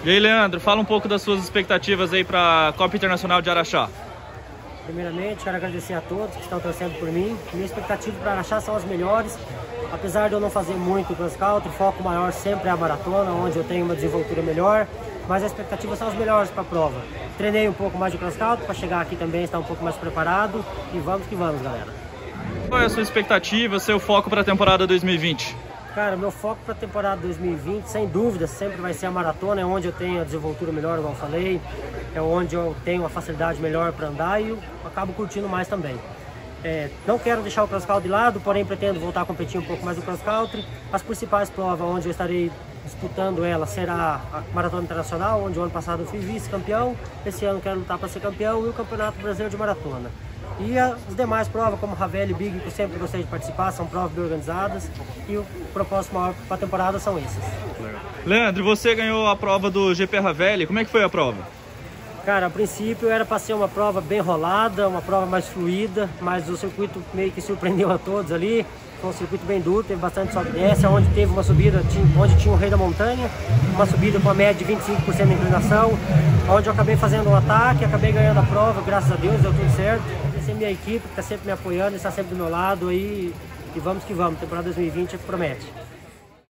E aí, Leandro, fala um pouco das suas expectativas aí para a Copa Internacional de Araxá. Primeiramente, quero agradecer a todos que estão torcendo por mim. Minha expectativa para Araxá são as melhores. Apesar de eu não fazer muito cross country, o foco maior sempre é a maratona, onde eu tenho uma desenvoltura melhor. Mas as expectativas são as melhores para a prova. Treinei um pouco mais de cross country para chegar aqui também estar um pouco mais preparado. E vamos que vamos, galera. Qual é a sua expectativa, seu foco para a temporada 2020? Cara, meu foco para a temporada 2020, sem dúvida, sempre vai ser a maratona, é onde eu tenho a desenvoltura melhor, igual eu falei, é onde eu tenho uma facilidade melhor para andar e eu acabo curtindo mais também. Não quero deixar o cross country de lado, porém pretendo voltar a competir um pouco mais no cross country. As principais provas onde eu estarei disputando ela será a Maratona Internacional, onde o ano passado eu fui vice-campeão, esse ano quero lutar para ser campeão, e o Campeonato Brasileiro de Maratona. E as demais provas, como Ravelli e Big, que eu sempre gostei de participar, são provas bem organizadas e o propósito maior para a temporada são esses. Leandro, você ganhou a prova do GP Ravelli, como é que foi a prova? Cara, a princípio era para ser uma prova bem rolada, uma prova mais fluida, mas o circuito meio que surpreendeu a todos ali. Foi um circuito bem duro, teve bastante sobe e desce, onde teve uma subida, onde tinha o Rei da Montanha, uma subida com a média de 25% de inclinação, onde eu acabei fazendo um ataque, acabei ganhando a prova, graças a Deus, deu tudo certo. Agradecer a minha equipe, que está sempre me apoiando, está sempre do meu lado aí, e vamos que vamos, temporada 2020 promete.